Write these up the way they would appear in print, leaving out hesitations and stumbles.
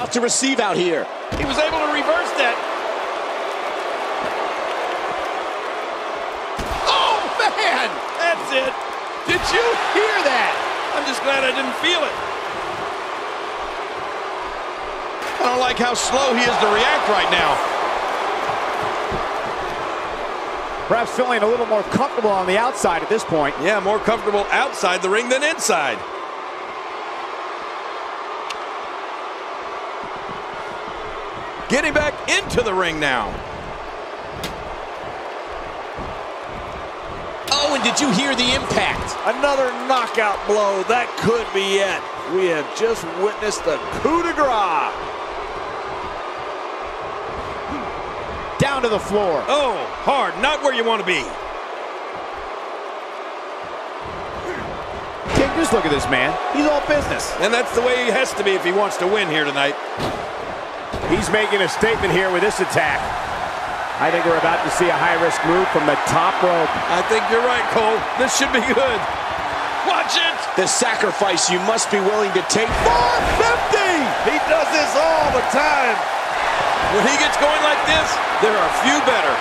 To receive out here. He was able to reverse that. Oh, man! That's it. Did you hear that? I'm just glad I didn't feel it. I don't like how slow he is to react right now. Perhaps feeling a little more comfortable on the outside at this point. Yeah, more comfortable outside the ring than inside. Getting back into the ring now. Oh, and did you hear the impact? Another knockout blow. That could be it. We have just witnessed the coup de grace. Down to the floor. Oh, hard. Not where you want to be. King, just look at this man. He's all business. And that's the way he has to be if he wants to win here tonight. He's making a statement here with this attack. I think we're about to see a high-risk move from the top rope. I think you're right, Cole. This should be good. Watch it! The sacrifice you must be willing to take. 450! He does this all the time. When he gets going like this, there are few better.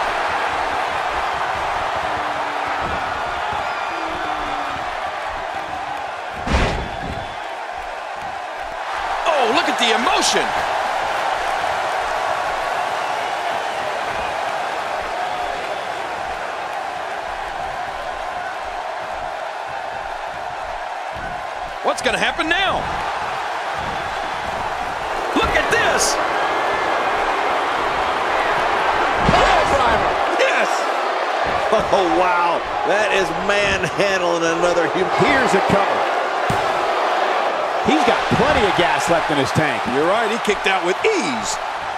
Oh, look at the emotion. What's going to happen now? Look at this! Yes! Oh, wow. That is manhandling another human. Here's a cover. He's got plenty of gas left in his tank. You're right, he kicked out with ease.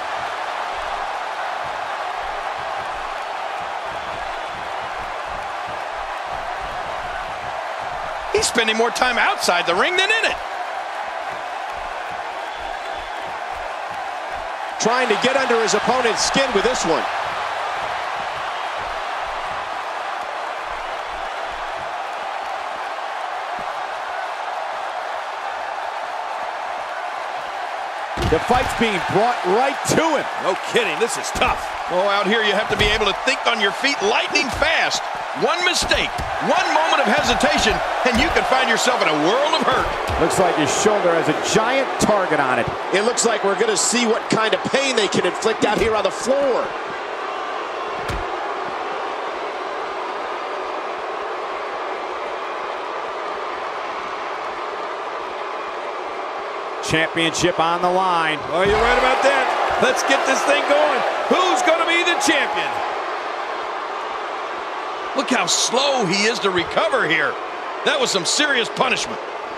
He's spending more time outside the ring than in it. Trying to get under his opponent's skin with this one. The fight's being brought right to him. No kidding, this is tough. Oh, out here you have to be able to think on your feet lightning fast. One mistake, one moment of hesitation, and you can find yourself in a world of hurt. Looks like his shoulder has a giant target on it. It looks like we're going to see what kind of pain they can inflict out here on the floor. Championship on the line. Oh, you're right about that. Let's get this thing going. Who's going to be the champion? Look how slow he is to recover here. That was some serious punishment.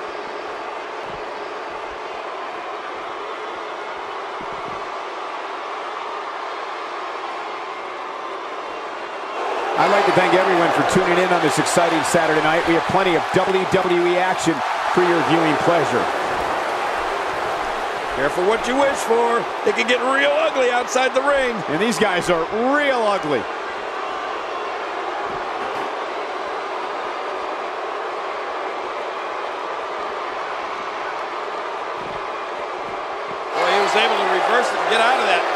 I'd like to thank everyone for tuning in on this exciting Saturday night. We have plenty of WWE action for your viewing pleasure. Careful what you wish for. It can get real ugly outside the ring. And these guys are real ugly. Boy, he was able to reverse it and get out of that.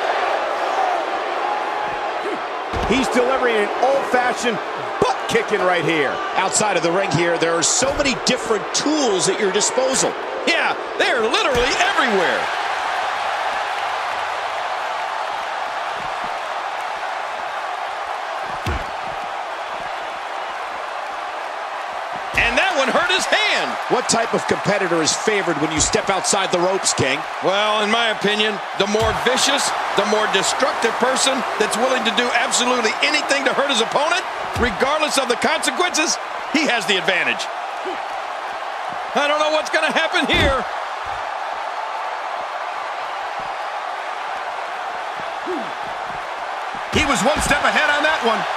He's delivering an old-fashioned butt kicking right here. Outside of the ring here, there are so many different tools at your disposal. Yeah, they're literally everywhere. And that one hurt his hand. What type of competitor is favored when you step outside the ropes, King? Well, in my opinion, the more vicious, the more destructive person that's willing to do absolutely anything to hurt his opponent, regardless of the consequences, he has the advantage. I don't know what's going to happen here. He was one step ahead on that one.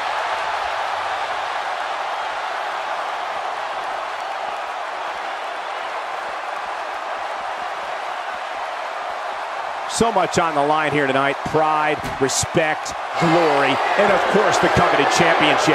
So much on the line here tonight. Pride, respect, glory, and of course the coveted championship.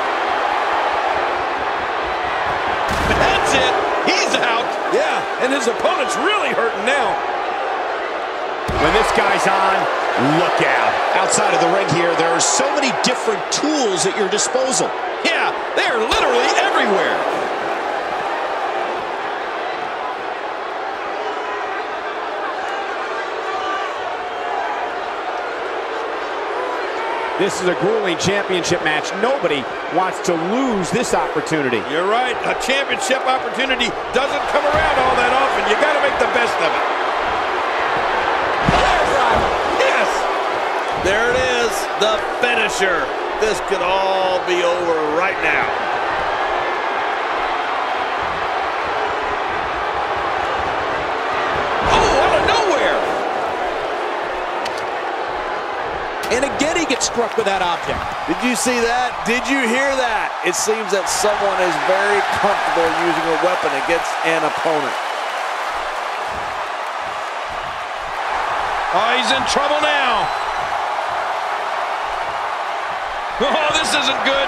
That's it. He's out. Yeah, and his opponent's really hurting now. When this guy's on, look out. Outside of the ring here, there are so many different tools at your disposal. Yeah, they're literally everywhere. This is a grueling championship match. Nobody wants to lose this opportunity. You're right. A championship opportunity doesn't come around all that often. You got to make the best of it. Yes. There it is, the finisher. This could all be over right now. Oh, out of nowhere. And again, he gets struck with that object. Did you see that? Did you hear that? It seems that someone is very comfortable using a weapon against an opponent. Oh, he's in trouble now. Oh, this isn't good.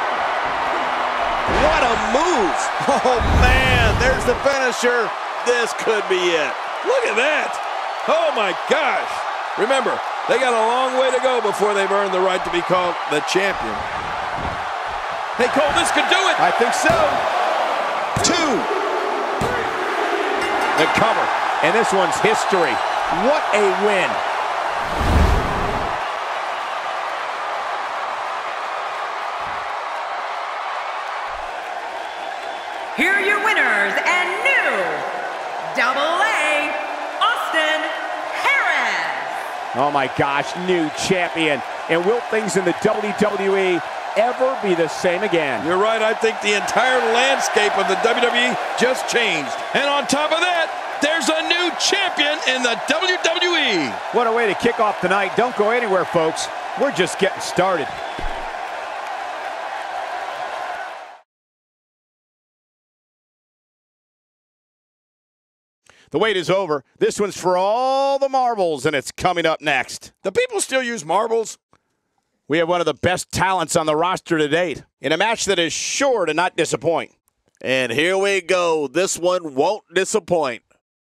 What a move. Oh, man, there's the finisher. This could be it. Look at that. Oh, my gosh. Remember, they got a long way to go before they've earned the right to be called the champion. Hey, Cole, this could do it. I think so. 2. The cover, and this one's history. What a win. Here are your winners and new AA Austin Harris. Oh my gosh, new champion. And will things in the WWE ever be the same again? You're right. I think the entire landscape of the WWE just changed. And on top of that, there's a new champion in the WWE. What a way to kick off the night. Don't go anywhere, folks. We're just getting started. The wait is over. This one's for all the marbles, and it's coming up next. Do people still use marbles? We have one of the best talents on the roster to date in a match that is sure to not disappoint. And here we go. This one won't disappoint.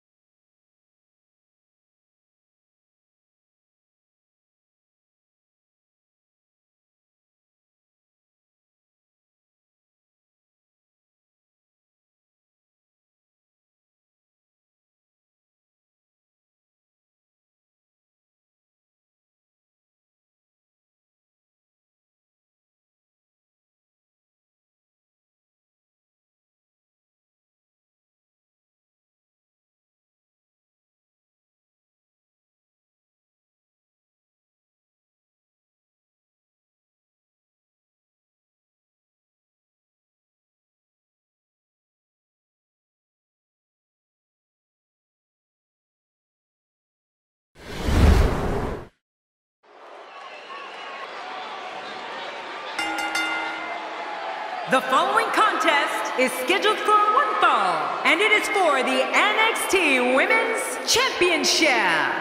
The following contest is scheduled for one fall, and it is for the NXT Women's Championship.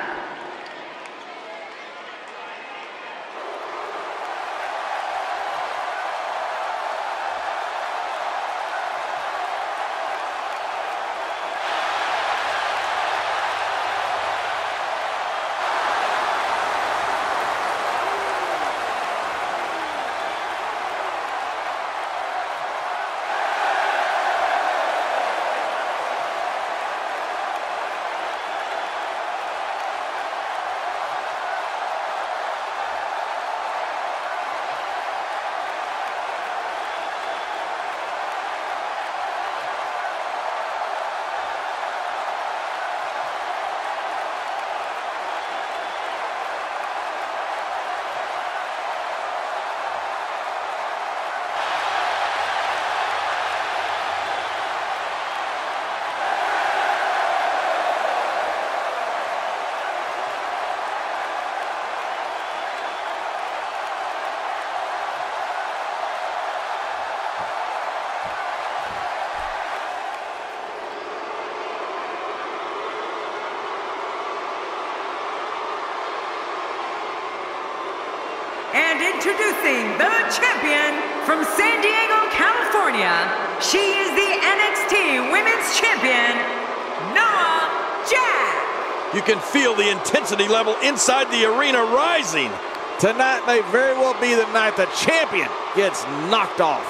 And introducing the champion from San Diego, California, she is the NXT Women's Champion, Nia Jax. You can feel the intensity level inside the arena rising. Tonight may very well be the night the champion gets knocked off.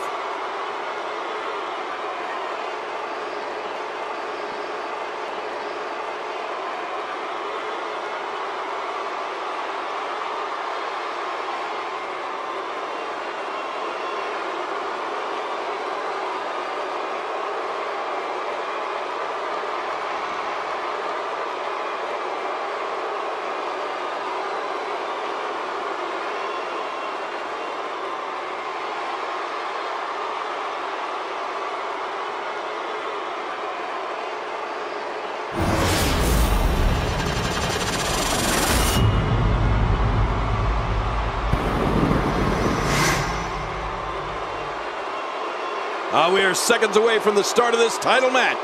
We are seconds away from the start of this title match.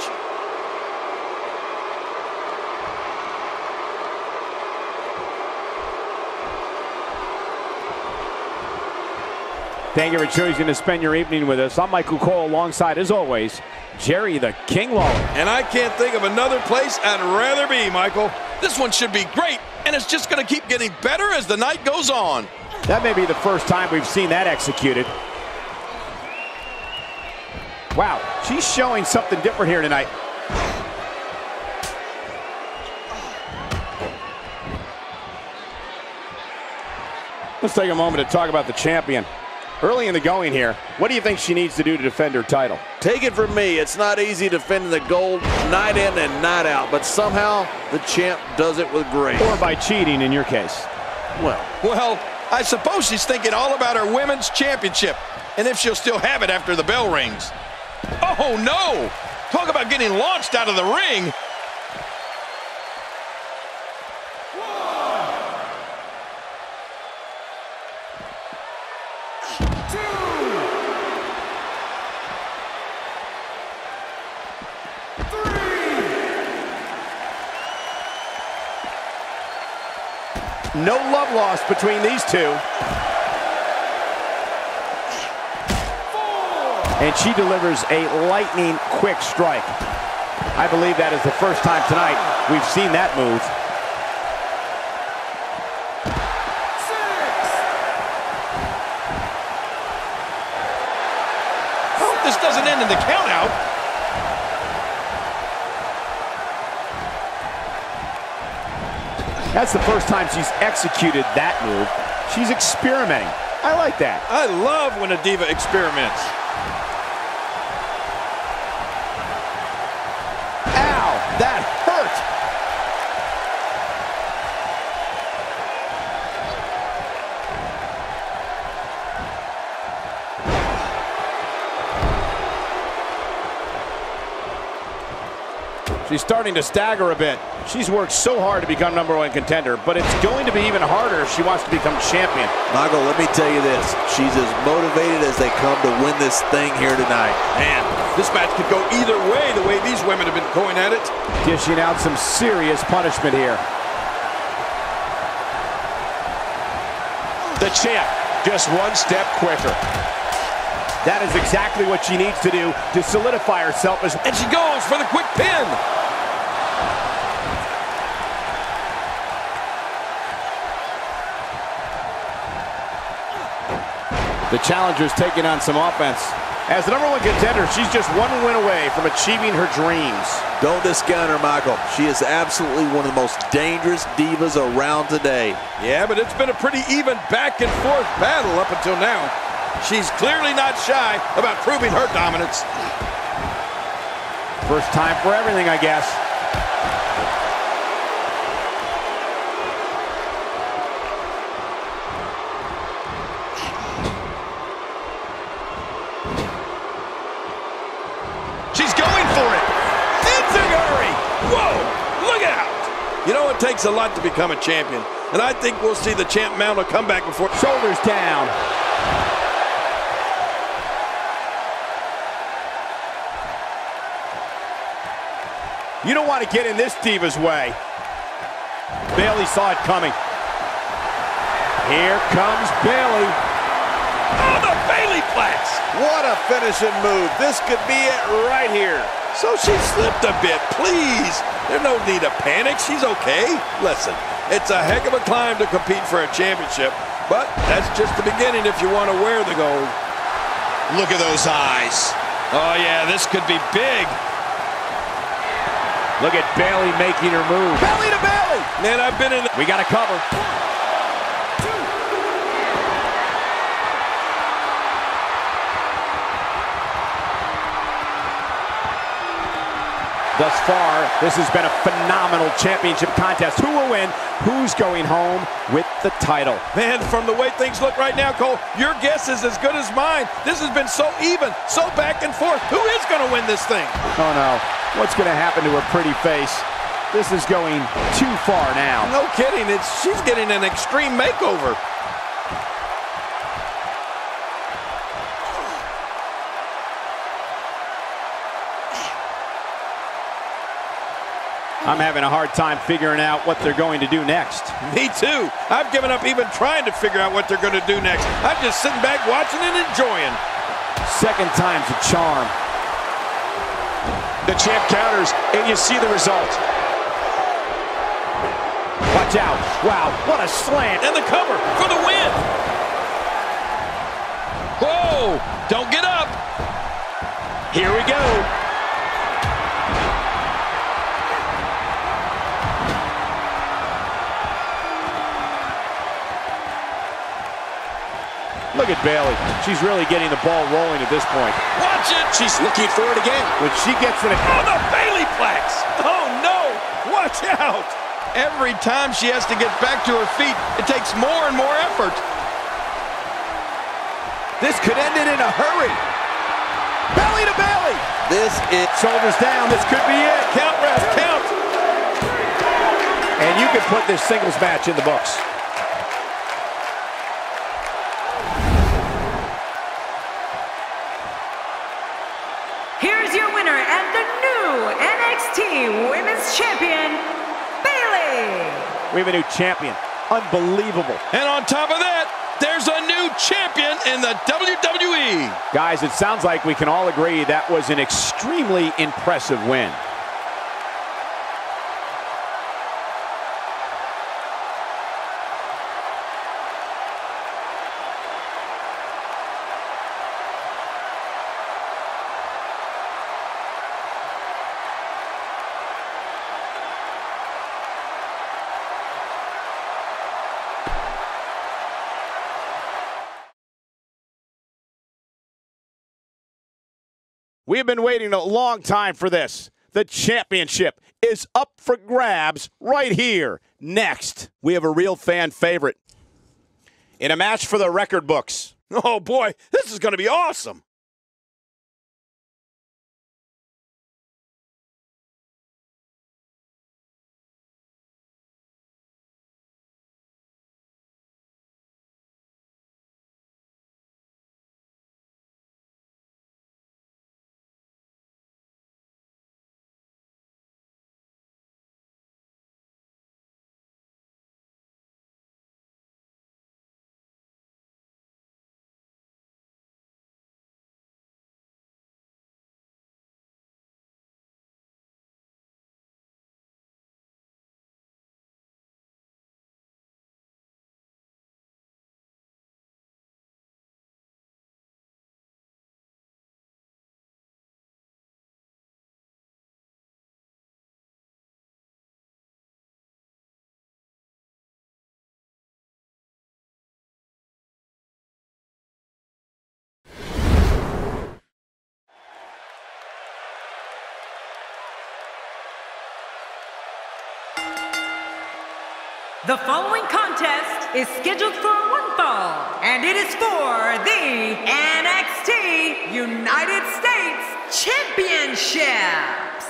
Thank you for choosing to spend your evening with us. I'm Michael Cole, alongside, as always, Jerry the King Lawler. And I can't think of another place I'd rather be, Michael. This one should be great, and it's just going to keep getting better as the night goes on. That may be the first time we've seen that executed. Wow, she's showing something different here tonight. Let's take a moment to talk about the champion. Early in the going here, what do you think she needs to do to defend her title? Take it from me, it's not easy defending the gold night in and night out, but somehow the champ does it with grace. Or by cheating in your case. Well, I suppose she's thinking all about her women's championship, and if she'll still have it after the bell rings. Oh, no! Talk about getting launched out of the ring. No love lost between these two. And she delivers a lightning quick strike. I believe that is the first time tonight we've seen that move. Oh, this doesn't end in the countout. That's the first time she's executed that move. She's experimenting. I like that. I love when a diva experiments. Ow, that hurt. She's starting to stagger a bit. She's worked so hard to become #1 contender, but it's going to be even harder if she wants to become champion. Michael, let me tell you this. She's as motivated as they come to win this thing here tonight. Man, this match could go either way the way these women have been going at it. Dishing out some serious punishment here. The champ, just one step quicker. That is exactly what she needs to do to solidify herself as... And she goes for the quick pin. The challenger's taking on some offense. As the #1 contender, she's just one win away from achieving her dreams. Don't discount her, Michael. She is absolutely one of the most dangerous divas around today. Yeah, but it's been a pretty even back and forth battle up until now. She's clearly not shy about proving her dominance. First time for everything, I guess. She's going for it. Enziguri! Whoa, look out! You know, it takes a lot to become a champion, and I think we'll see the champ mount a comeback before... Shoulders down. You don't want to get in this diva's way. Bayley saw it coming. Here comes Bayley. Oh, the Bayley Plex! What a finishing move. This could be it right here. So she slipped a bit, please. There's no need to panic. She's okay. Listen, it's a heck of a climb to compete for a championship, but that's just the beginning if you want to wear the gold. Look at those eyes. Oh, yeah, this could be big. Look at Bayley making her move. Belly to belly. Man, I've been in. We got to cover. Thus far, this has been a phenomenal championship contest. Who will win? Who's going home with the title? Man, from the way things look right now, Cole, your guess is as good as mine. This has been so even, so back and forth. Who is going to win this thing? Oh, no. What's going to happen to her pretty face? This is going too far now. No kidding. She's getting an extreme makeover. I'm having a hard time figuring out what they're going to do next. Me too. I've given up even trying to figure out what they're going to do next. I'm just sitting back watching and enjoying. Second time's a charm. The champ counters, and you see the result. Watch out. Wow, what a slam. And the cover for the win. Whoa, don't get up. Here we go. Look at Bayley. She's really getting the ball rolling at this point. Watch it. She's looking for it again. When she gets in a... Oh, the Bayleyplex. Oh, no. Watch out. Every time she has to get back to her feet, it takes more and more effort. This could end it in a hurry. Belly to belly. This is... Shoulders down. This could be it. Count, ref, count. And you can put this singles match in the books. Here's your winner and the new NXT Women's Champion, Bayley. We have a new champion. Unbelievable. And on top of that, there's a new champion in the WWE. Guys, it sounds like we can all agree that was an extremely impressive win. We have been waiting a long time for this. The championship is up for grabs right here. Next, we have a real fan favorite in a match for the record books. Oh, boy, this is going to be awesome. The following contest is scheduled for one fall, and it is for the NXT United States Championships.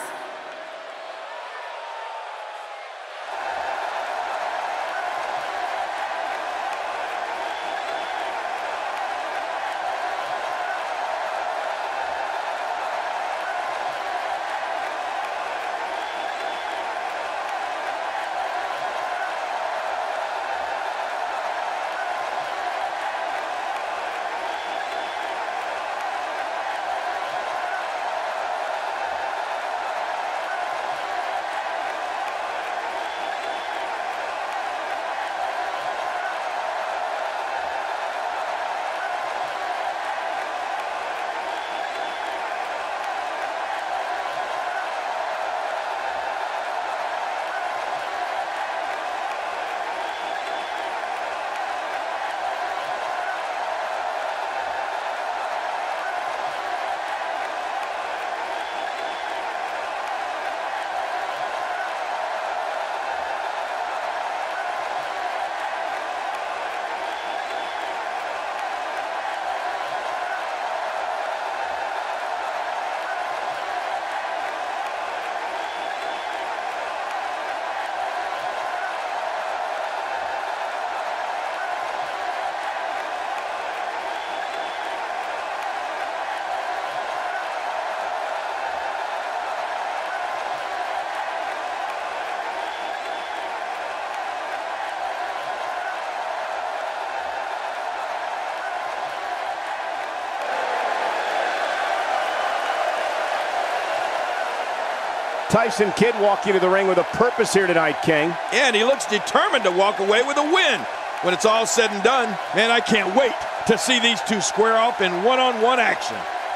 Tyson Kidd walking to the ring with a purpose here tonight, King. And he looks determined to walk away with a win. When it's all said and done, man, I can't wait to see these two square off in one-on-one action.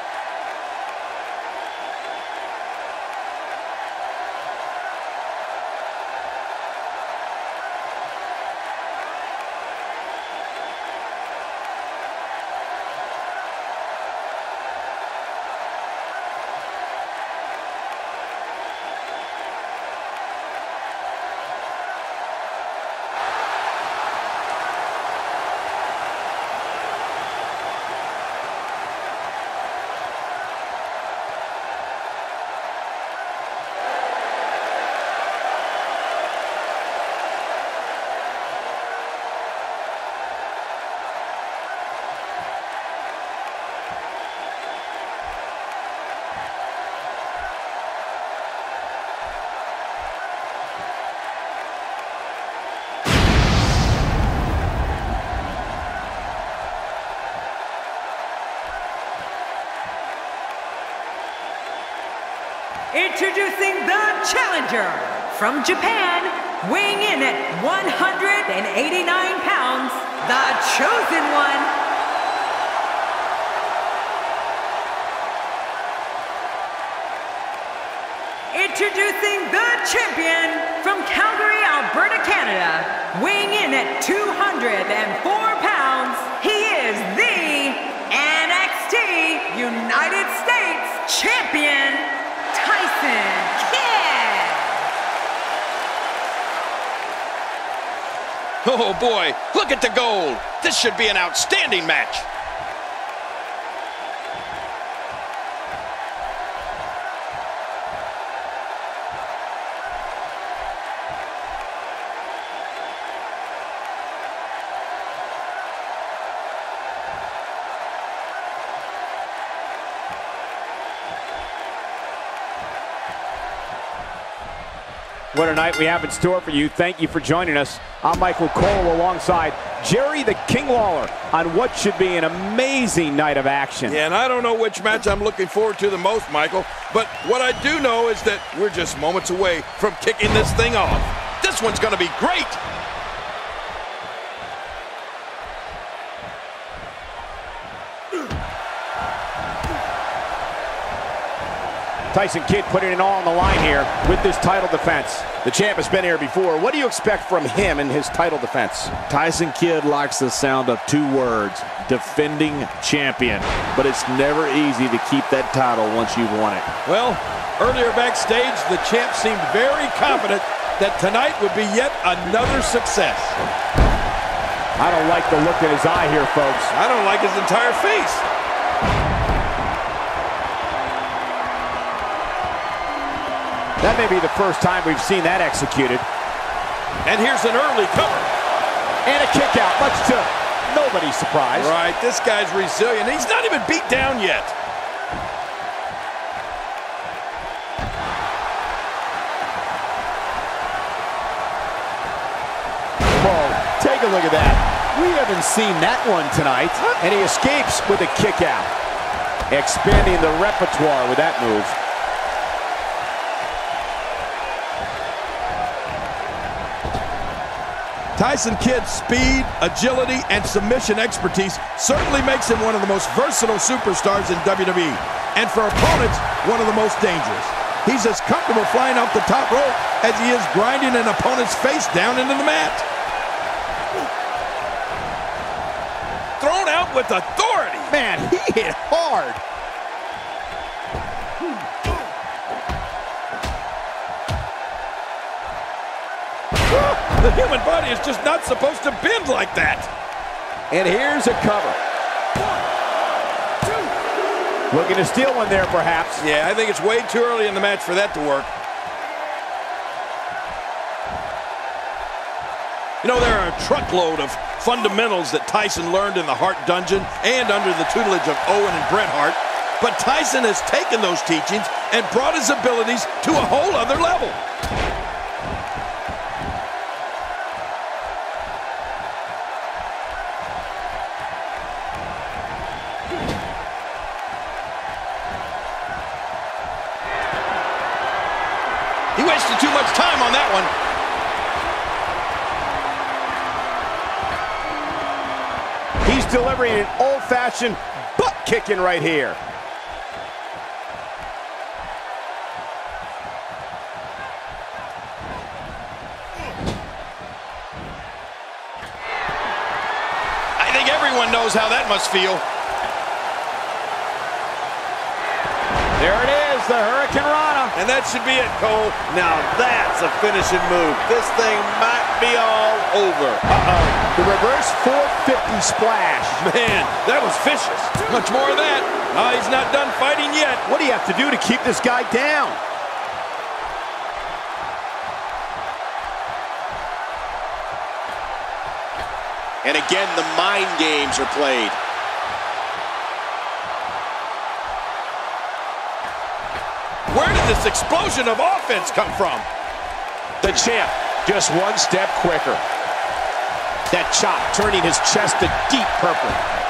Introducing the challenger from Japan, weighing in at 189 pounds, the Chosen One. Introducing the champion from Calgary, Alberta, Canada, weighing in at 204 pounds, he is the NXT United States Champion, Tyson Kidd. Oh boy, look at the gold. This should be an outstanding match. What a night we have in store for you. Thank you for joining us. I'm Michael Cole alongside Jerry the King Lawler on what should be an amazing night of action. Yeah, and I don't know which match I'm looking forward to the most, Michael, but what I do know is that we're just moments away from kicking this thing off. This one's going to be great. Tyson Kidd putting it all on the line here with this title defense. The champ has been here before. What do you expect from him in his title defense? Tyson Kidd likes the sound of two words, defending champion. But it's never easy to keep that title once you've won it. Well, earlier backstage, the champ seemed very confident that tonight would be yet another success. I don't like the look in his eye here, folks. I don't like his entire face. That may be the first time we've seen that executed. And here's an early cover. And a kick out, much to nobody's surprise. Right, this guy's resilient. He's not even beat down yet. Whoa, take a look at that. We haven't seen that one tonight. And he escapes with a kick out. Expanding the repertoire with that move. Tyson Kidd's speed, agility, and submission expertise certainly makes him one of the most versatile superstars in WWE. And for opponents, one of the most dangerous. He's as comfortable flying off the top rope as he is grinding an opponent's face down into the mat. Thrown out with authority. Man, he hit hard. The human body is just not supposed to bend like that. And here's a cover. 1, 2. Looking to steal one there, perhaps. Yeah, I think it's way too early in the match for that to work. You know, there are a truckload of fundamentals that Tyson learned in the Hart Dungeon and under the tutelage of Owen and Bret Hart. But Tyson has taken those teachings and brought his abilities to a whole other level. wasted too much time on that one. He's delivering an old-fashioned butt kicking right here. I think everyone knows how that must feel. There it is, the Hurricane Rana. And that should be it, Cole. Now that's a finishing move. This thing might be all over. Uh-oh, the reverse 450 splash. Man, that was vicious. Much more of that. He's not done fighting yet. What do you have to do to keep this guy down? And again, the mind games are played. Where did this explosion of offense come from? The champ, just one step quicker. That chop turning his chest to deep purple.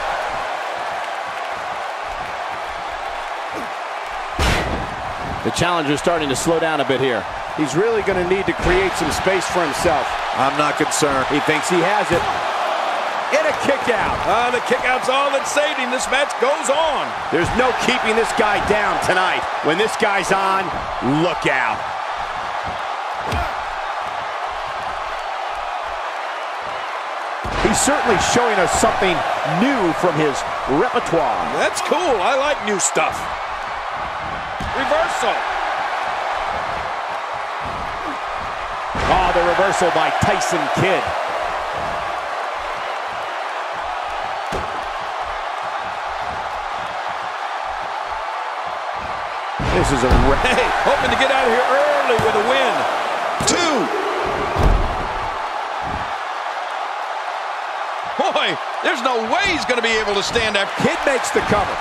The challenger's starting to slow down a bit here. He's really going to need to create some space for himself. I'm not concerned. He thinks he has it. And a kick out. The kick out's all that saved him. This match goes on. There's no keeping this guy down tonight. When this guy's on, look out. He's certainly showing us something new from his repertoire. That's cool. I like new stuff. Reversal. Oh, the reversal by Tyson Kidd. This is a hey, hoping to get out of here early with a win. 2. Boy, there's no way he's going to be able to stand up. Kidd makes the cover.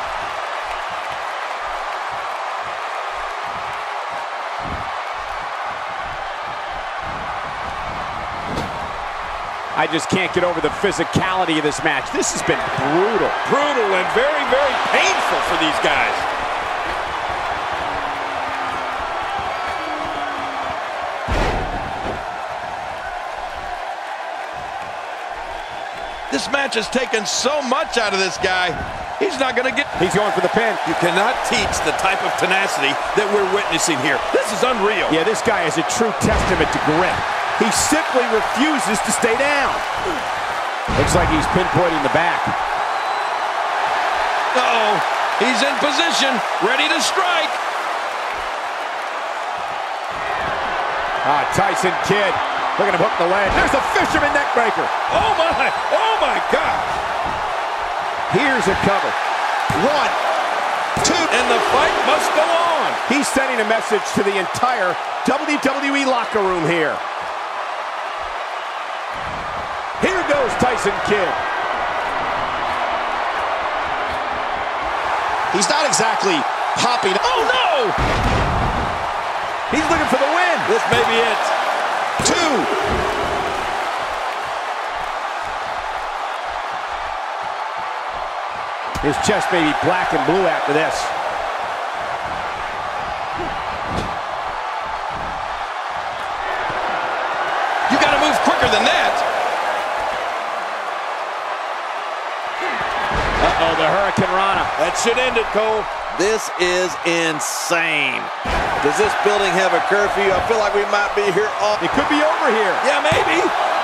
I just can't get over the physicality of this match. This has been brutal. Brutal and very, very painful for these guys. This match has taken so much out of this guy. He's not going to get... He's going for the pin. You cannot teach the type of tenacity that we're witnessing here. This is unreal. Yeah, this guy is a true testament to grit. He simply refuses to stay down. Looks like he's pinpointing the back. Uh-oh. He's in position, ready to strike. Tyson Kidd looking to hook the leg. There's a fisherman neck breaker. Oh my gosh. Here's a cover. 1, 2. And the fight must go on. He's sending a message to the entire WWE locker room here. Here goes Tyson Kidd. He's not exactly hopping. Oh no! He's looking for the win. This may be it. 2. His chest may be black and blue after this. You got to move quicker than that. Uh-oh, the Hurricane Rana. That should end it, Cole. This is insane. Does this building have a curfew? I feel like we might be here all... It could be over here. Yeah, maybe.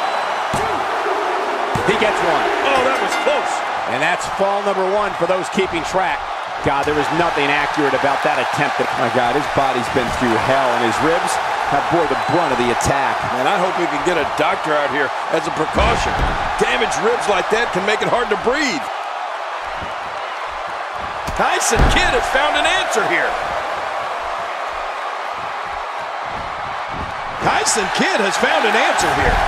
He gets one. Oh, that was close. And that's fall number 1 for those keeping track. God, there was nothing accurate about that attempt. My God, his body's been through hell, and his ribs have bore the brunt of the attack. Man, I hope we can get a doctor out here as a precaution. Damaged ribs like that can make it hard to breathe. Tyson Kidd has found an answer here. Tyson Kidd has found an answer here.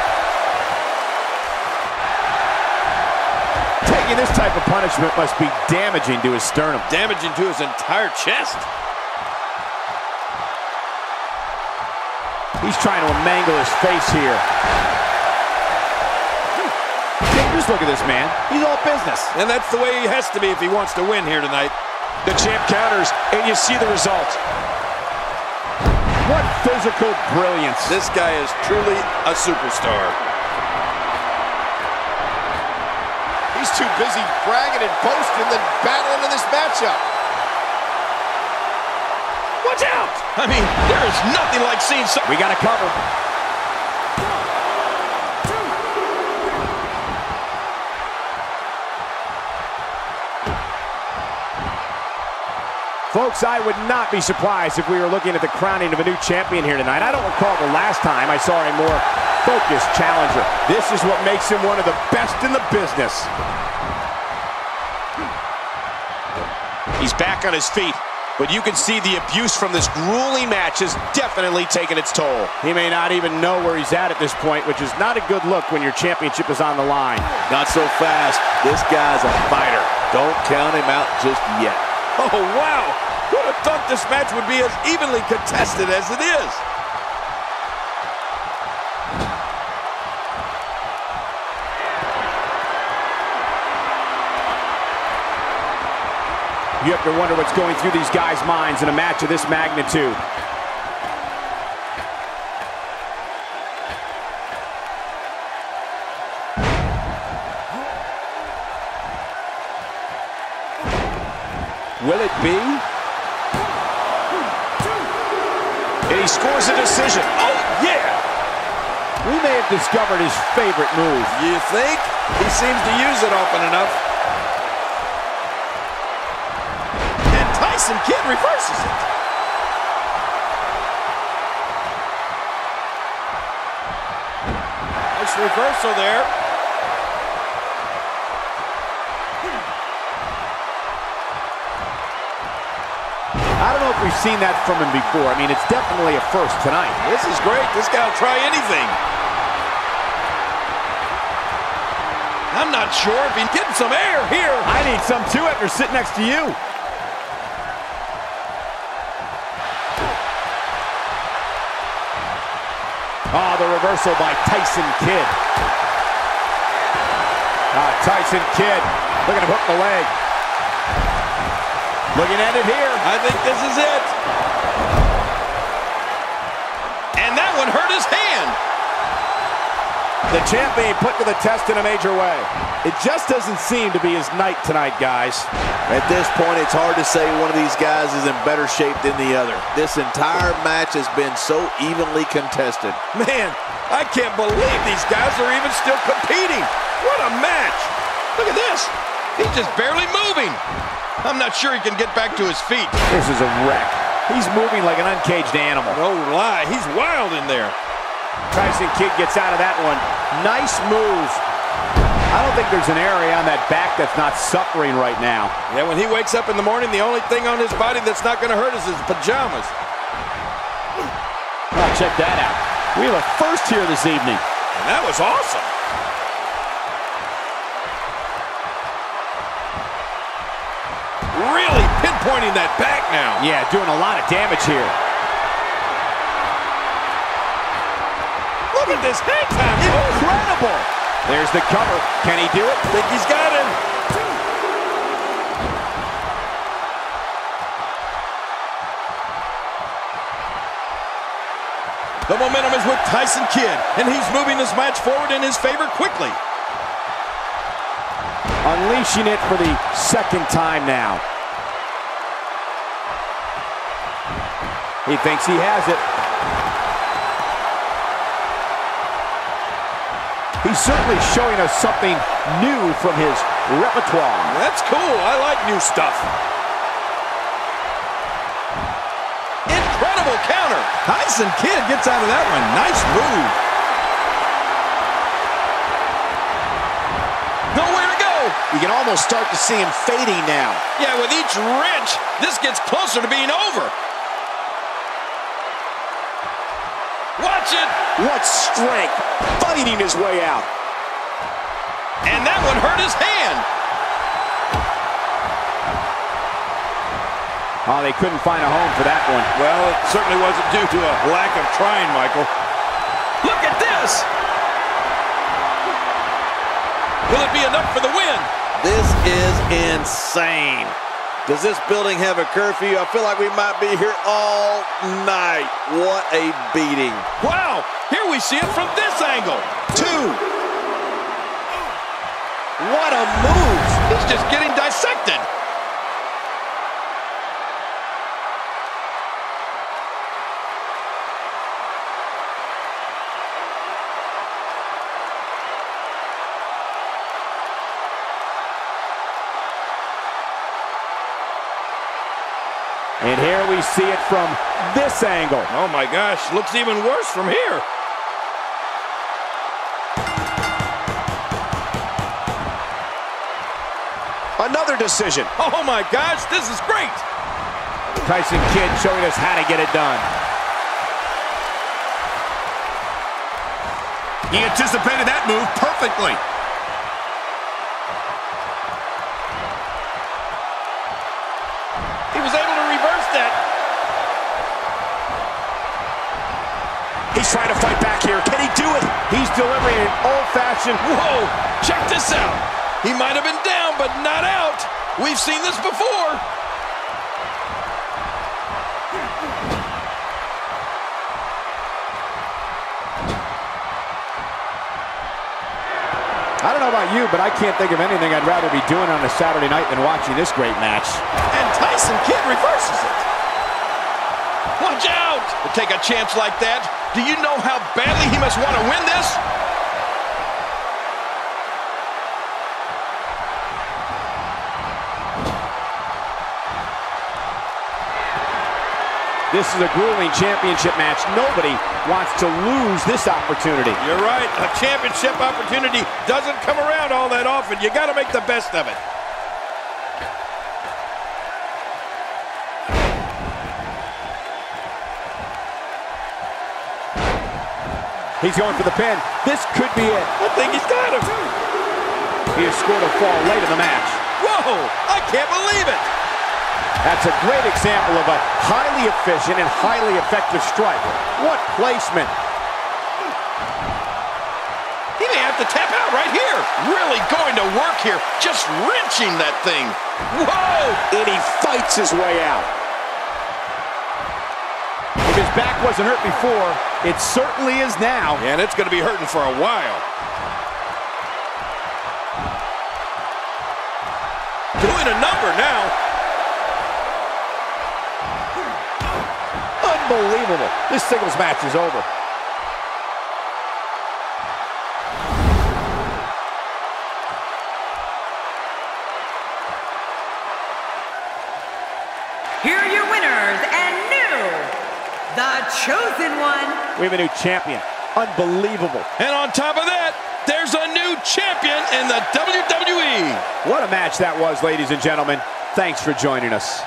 Taking this type of punishment must be damaging to his sternum. Damaging to his entire chest. He's trying to mangle his face here. Just look at this man. He's all business. And that's the way he has to be if he wants to win here tonight. The champ counters, and you see the result. What physical brilliance. This guy is truly a superstar. He's too busy bragging and boasting than battling in this matchup. Watch out! I mean, there is nothing like seeing some... We got to cover. Folks, I would not be surprised if we were looking at the crowning of a new champion here tonight. I don't recall the last time I saw a more focused challenger. This is what makes him one of the best in the business. He's back on his feet, but you can see the abuse from this grueling match has definitely taken its toll. He may not even know where he's at this point, which is not a good look when your championship is on the line. Not so fast. This guy's a fighter. Don't count him out just yet. Oh, wow! Who would have thought this match would be as evenly contested as it is? You have to wonder what's going through these guys' minds in a match of this magnitude. Will it be? And he scores a decision. Oh, yeah! We may have discovered his favorite move. You think? He seems to use it often enough. And Tyson Kidd reverses it. Nice reversal there. I don't know if we've seen that from him before. I mean, it's definitely a first tonight. This is great. This guy will try anything. I'm not sure if he's getting some air here. I need some too after sitting next to you. Oh, the reversal by Tyson Kidd. Tyson Kidd looking to hook the leg. Looking at it here. I think this is it. And that one hurt his hand. The champion put to the test in a major way. It just doesn't seem to be his night tonight, guys. At this point, it's hard to say one of these guys is in better shape than the other. This entire match has been so evenly contested. Man, I can't believe these guys are even still competing. What a match. Look at this. He's just barely moving. I'm not sure he can get back to his feet. This is a wreck. He's moving like an uncaged animal. No lie, he's wild in there. Tyson Kidd gets out of that one. Nice move. I don't think there's an area on that back that's not suffering right now. Yeah, when he wakes up in the morning, the only thing on his body that's not going to hurt is his pajamas. Oh, check that out. We have a first here this evening. And that was awesome. Really pinpointing that back now. Yeah, doing a lot of damage here. Look at this hang time. Incredible. There's the cover. Can he do it? Think he's got him. The momentum is with Tyson Kidd, and he's moving this match forward in his favor quickly. Unleashing it for the second time now. He thinks he has it. He's certainly showing us something new from his repertoire. That's cool. I like new stuff. Incredible counter. Tyson Kidd gets out of that one. Nice move. Nowhere to go. You can almost start to see him fading now. Yeah, with each wrench, this gets closer to being over. Watch it. What strength, fighting his way out. And that one hurt his hand. Oh, they couldn't find a home for that one. Well, it certainly wasn't due to a lack of trying, Michael. Look at this. Will it be enough for the win? This is insane. Does this building have a curfew? I feel like we might be here all night. What a beating. Wow, here we see it from this angle. 2. What a move. He's just getting dissected. And here we see it from this angle. Oh my gosh, looks even worse from here. Another decision. Oh my gosh, this is great. Tyson Kidd showing us how to get it done. He anticipated that move perfectly. He was able to reverse that. He's trying to fight back here. Can he do it? He's delivering an old-fashioned... Whoa, check this out. He might have been down, but not out. We've seen this before. I don't know about you, but I can't think of anything I'd rather be doing on a Saturday night than watching this great match. And Tyson Kidd reverses it. Watch out! To take a chance like that, do you know how badly he must want to win this? This is a grueling championship match. Nobody wants to lose this opportunity. You're right. A championship opportunity doesn't come around all that often. You got to make the best of it. He's going for the pin. This could be it. I think he's got him. He has scored a fall late in the match. Whoa! I can't believe it. That's a great example of a highly efficient and highly effective strike. What placement. He may have to tap out right here. Really going to work here. Just wrenching that thing. Whoa! And he fights his way out. If his back wasn't hurt before, it certainly is now. And it's going to be hurting for a while. Doing a number now. Unbelievable. This singles match is over. Here are your winners and the Chosen One. We have a new champion. Unbelievable. And on top of that, there's a new champion in the WWE. What a match that was, ladies and gentlemen. Thanks for joining us.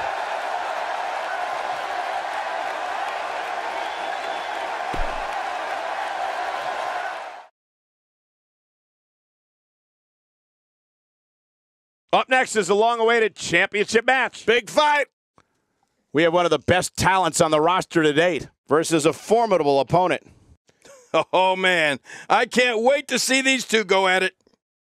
Up next is the long-awaited championship match. Big fight. We have one of the best talents on the roster to date versus a formidable opponent. Oh, man. I can't wait to see these two go at it.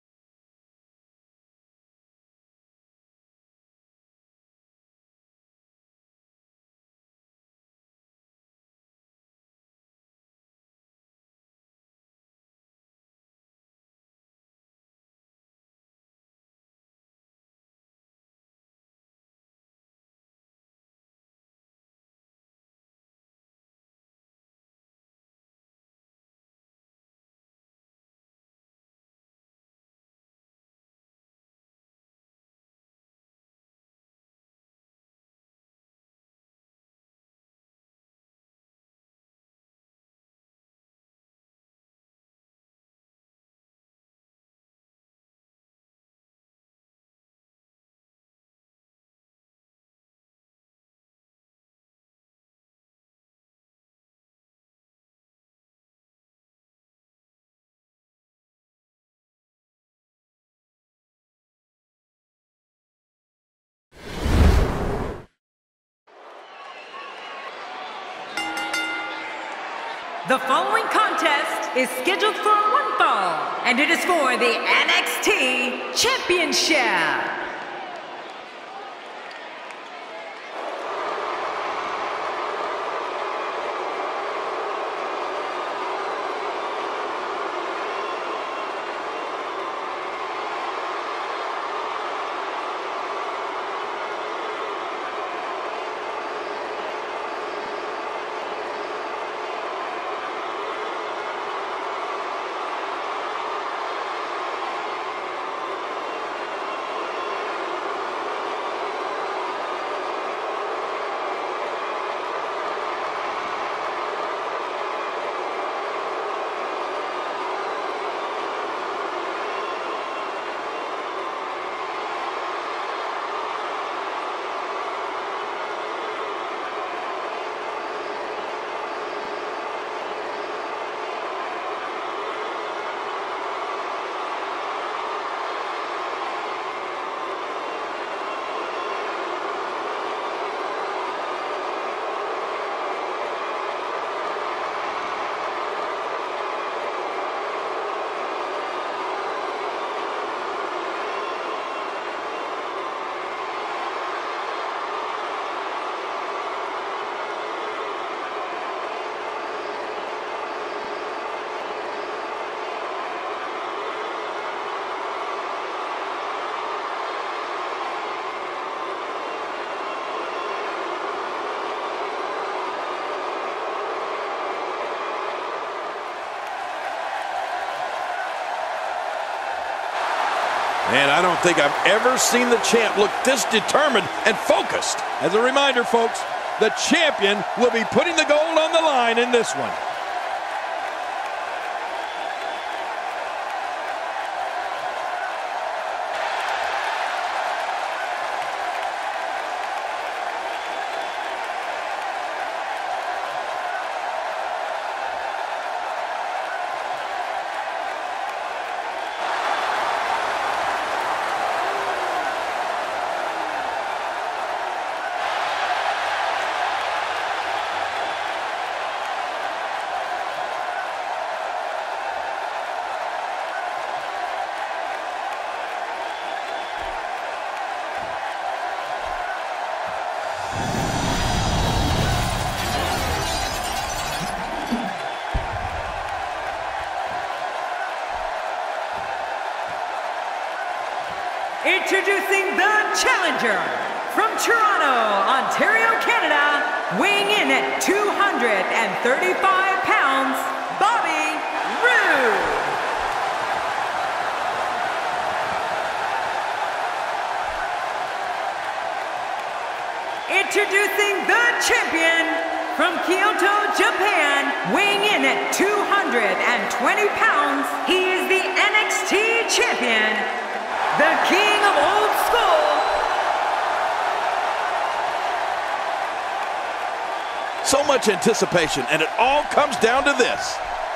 The following contest is scheduled for one fall, and it is for the NXT Championship. And I don't think I've ever seen the champ look this determined and focused. As a reminder, folks, the champion will be putting the gold on the line in this one. Introducing the challenger from Toronto, Ontario, Canada, weighing in at 235 pounds, Bobby Roode. Introducing the champion from Kyoto, Japan, weighing in at 220 pounds, he is the NXT champion, the King of Old School. So much anticipation, and it all comes down to this.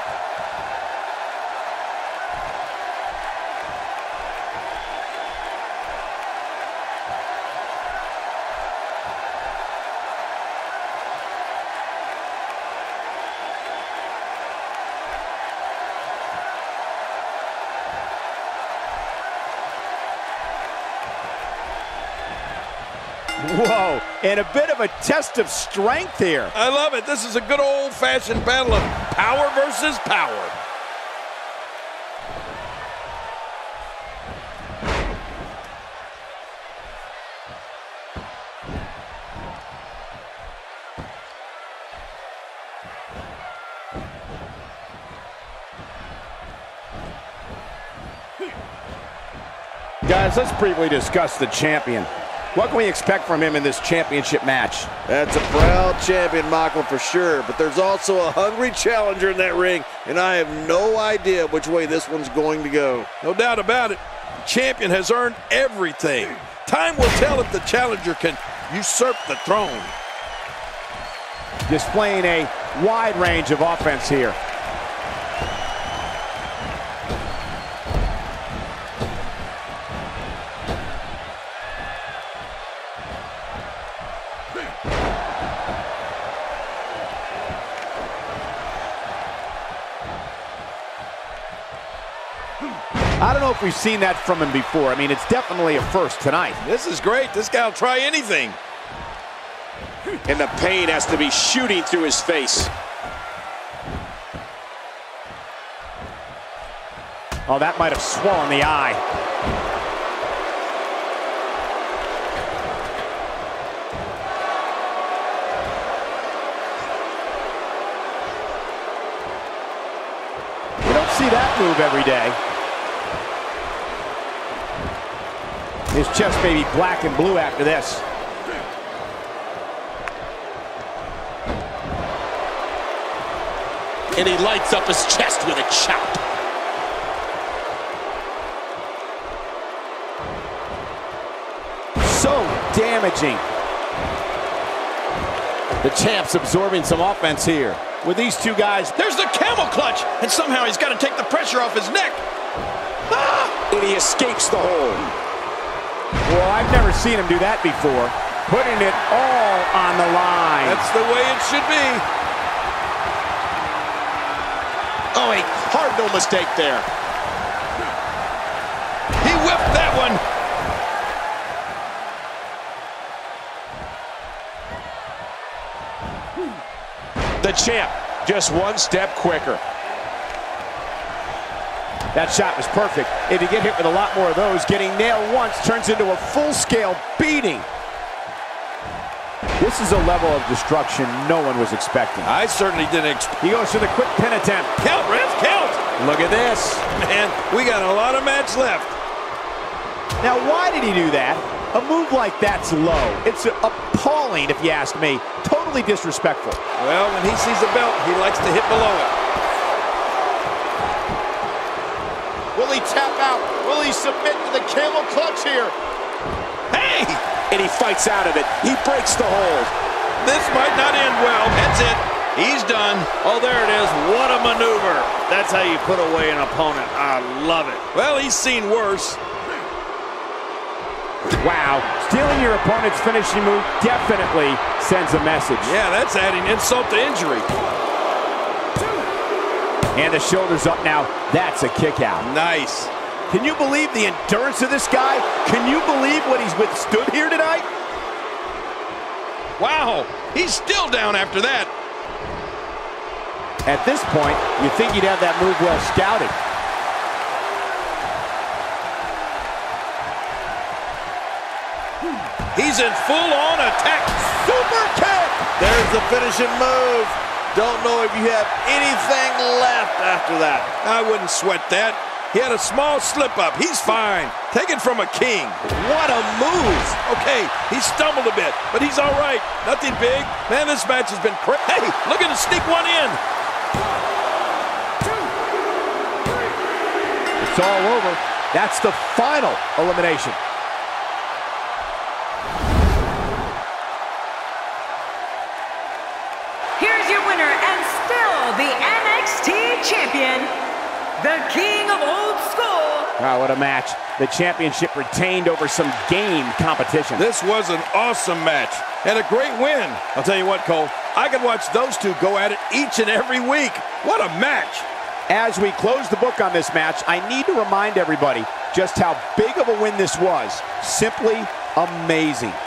Whoa, and a bit of a test of strength here. I love it. This is a good old-fashioned battle of power versus power. Guys, let's briefly discuss the champion. What can we expect from him in this championship match? That's a proud champion, Michael, for sure. But there's also a hungry challenger in that ring, and I have no idea which way this one's going to go. No doubt about it. The champion has earned everything. Time will tell if the challenger can usurp the throne. Displaying a wide range of offense here. I don't know if we've seen that from him before. I mean, it's definitely a first tonight. This is great. This guy will try anything. And the pain has to be shooting through his face. Oh, that might have swollen the eye. We don't see that move every day. His chest may be black and blue after this. And he lights up his chest with a chop. So damaging. The champ's absorbing some offense here. With these two guys, There's the camel clutch, and somehow he's got to take the pressure off his neck. Ah! And he escapes the hold. well, I've never seen him do that before. Putting it all on the line. That's the way it should be. Oh, a cardinal mistake there. He whipped that one. The champ, just one step quicker. That shot was perfect. If you get hit with a lot more of those, getting nailed once turns into a full-scale beating. This is a level of destruction no one was expecting. I certainly didn't expect. He goes for the quick pin attempt. Count, ref, count. Look at this. Man, we got a lot of match left. Now, why did he do that? A move like that's low. It's appalling, if you ask me. Totally disrespectful. Well, when he sees a belt, he likes to hit below it. Will he tap out? Will he submit to the camel clutch here? Hey! And he fights out of it. He breaks the hold. This might not end well. That's it. He's done. Oh, there it is. What a maneuver. That's how you put away an opponent. I love it. Well, he's seen worse. Wow, stealing your opponent's finishing move definitely sends a message. Yeah, that's adding insult to injury. And the shoulder's up now. That's a kick out. Nice. Can you believe the endurance of this guy? Can you believe what he's withstood here tonight? Wow, he's still down after that. At this point, you think he'd have that move well scouted. He's in full-on attack. Super kick! There's the finishing move. Don't know if you have anything left after that. I wouldn't sweat that. He had a small slip-up. He's fine. Taken from a king. What a move. Okay, he stumbled a bit, but he's all right. Nothing big. Man, this match has been crazy. Hey, look at him sneak one in. It's all over. That's the final elimination. Here's your winner and still the NXT champion, the King of Old School. Wow, what a match. The championship retained over some game competition. This was an awesome match and a great win. I'll tell you what, Cole, I could watch those two go at it each and every week. What a match. As we close the book on this match, I need to remind everybody just how big of a win this was. Simply amazing.